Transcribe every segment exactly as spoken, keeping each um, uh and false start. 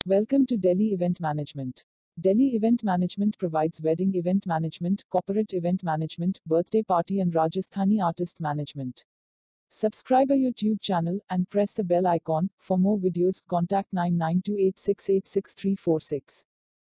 Welcome to Delhi Event Management. Delhi Event Management provides wedding event management, corporate event management, birthday party and Rajasthani artist management. Subscribe our YouTube channel and press the bell icon. For more videos, contact nine nine two eight six eight six three four six.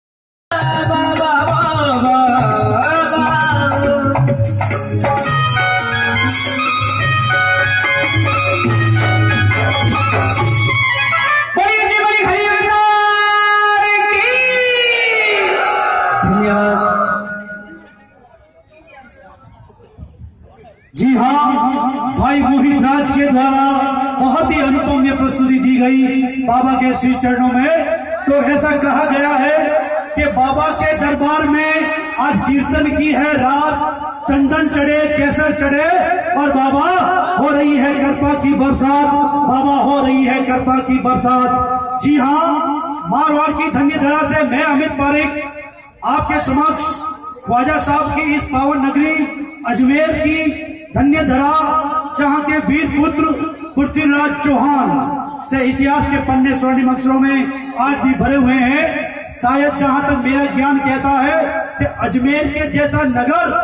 जी हाँ, भाई मोहित राज के द्वारा बहुत ही अनुपम्य प्रस्तुति दी गई बाबा के श्री चरणों में। तो ऐसा कहा गया है कि बाबा के दरबार में आज कीर्तन की है रात, चंदन चढ़े केसर चढ़े और बाबा हो रही है कृपा की बरसात, बाबा हो रही है कृपा की बरसात। जी हाँ, मारवाड़ की धन्य धरा से मैं अमित पारेख आपके समक्ष ख्वाजा साहब की इस पावन नगरी अजमेर की धन्य धरा, जहां के वीर पुत्र पृथ्वीराज चौहान से इतिहास के पन्ने स्वर्णिम अक्षरों में आज भी भरे हुए हैं। शायद जहां तक मेरा ज्ञान कहता है कि अजमेर के जैसा नगर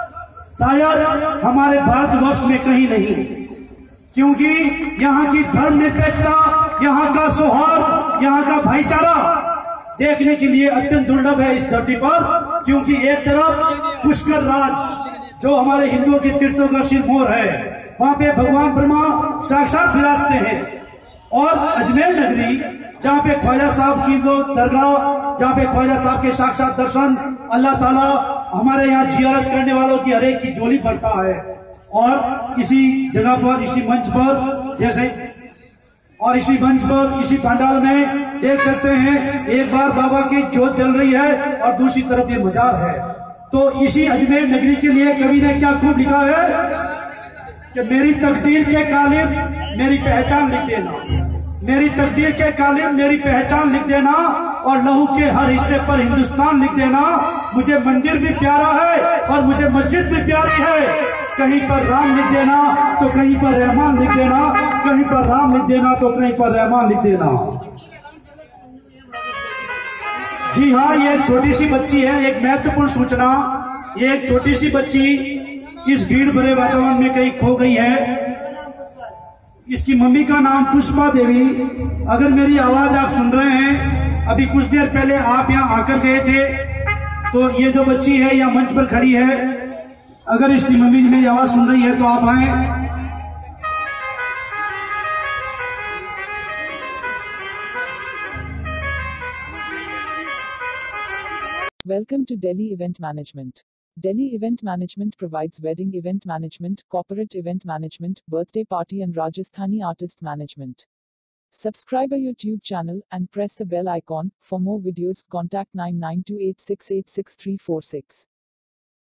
शायद हमारे भारतवर्ष में कहीं नहीं, क्योंकि यहाँ की धर्मनिरपेक्षता, यहाँ का सौहार्द, यहाँ का भाईचारा देखने के लिए अत्यंत दुर्लभ है इस धरती पर। क्योंकि एक तरफ पुष्कर राज जो हमारे हिंदुओं के तीर्थों का सिरमौर है, वहां पे भगवान ब्रह्मा साक्षात विराजते हैं, और अजमेर नगरी जहाँ पे ख्वाजा साहब की वो दरगाह, जहाँ पे ख्वाजा साहब के साक्षात दर्शन अल्लाह ताला हमारे यहाँ जियारत करने वालों की हर एक की झोली भरता है। और इसी जगह पर, इसी मंच पर जैसे और इसी मंच पर, इसी पंडाल में देख सकते हैं एक बार बाबा की जोत जल रही है और दूसरी तरफ ये मजार है। तो इसी अजमेर नगरी के लिए कवि ने क्या खूब लिखा है कि मेरी तकदीर के कालिम मेरी पहचान लिख देना, मेरी तकदीर के कालिम मेरी पहचान लिख देना, और लहू के हर हिस्से पर हिंदुस्तान लिख देना। मुझे मंदिर भी प्यारा है और मुझे मस्जिद भी प्यारी है, कहीं पर राम लिख देना तो कहीं पर रहमान लिख देना, कहीं पर राम लिख देना तो कहीं पर रहमान लिख देना। जी हाँ, ये एक छोटी सी बच्ची है, एक महत्वपूर्ण सूचना, ये एक छोटी सी बच्ची इस भीड़ भरे वातावरण में कहीं खो गई है। इसकी मम्मी का नाम पुष्पा देवी। अगर मेरी आवाज आप सुन रहे हैं, अभी कुछ देर पहले आप यहाँ आकर गए थे, तो ये जो बच्ची है यहाँ मंच पर खड़ी है, अगर इसकी मम्मी मेरी आवाज सुन रही है तो आप आए। Welcome to Delhi Event Management. Delhi Event Management provides wedding event management, corporate event management, birthday party and Rajasthani artist management. Subscribe our YouTube channel and press the bell icon. For more videos, contact nine nine two eight six eight six three four six.